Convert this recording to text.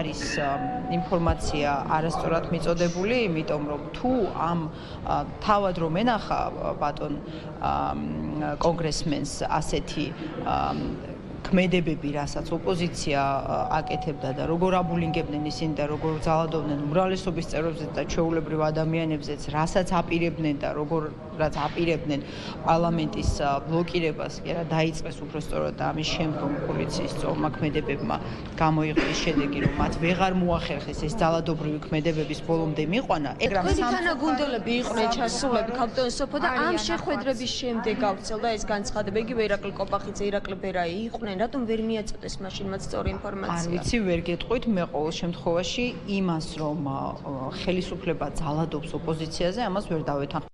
არის ინფორმაცია არასწორად მიწოდებული, იმიტომ რომ თუ ამ თავად რომ ენახა ბატონ კონგრესმენს ასეთი ქმედებები, რასაც ოპოზიცია აკეთებდა და როგორ აბულინგებდნენ ისინი და როგორ ძალადობდნენ უმრავლესობის წევრებზე და ჩვეულებრივ ადამიანებზეც, რასაც აპირებდნენ და როგორაც აპირებდნენ პარლამენტის ბლოკირებას, კი არა, დაიწყეს უბრალოდ და ამის შემდგომ პოლიციის წოლმაქმედებებმა გამოიღეს შედეგი, რომ მათ ვეღარ მოახერხეს ეს ძალადობრივი ქმედებების ბოლომდე მიყვანა. თქვენი თანაგუნდელები იყვნენ ჩასულები კაპიტონ სოფო და ამ შეხვედრების შემდეგ გავრცელდა ეს განცხადება. იგივე ირაკლი კოპახიძე, ირაკლი ბერაი იყვნენ. რატომ ვერ მიაწოდეს მაშინ მათ სწორი ინფორმაცია? არ ვიცი, ვერ გეტყვით, მე ყოველ შემთხვევაში იმას, რომ ხელისუფლება ძალადობს ოპოზიციაზე, ამას ვერ დავეთანხმებ.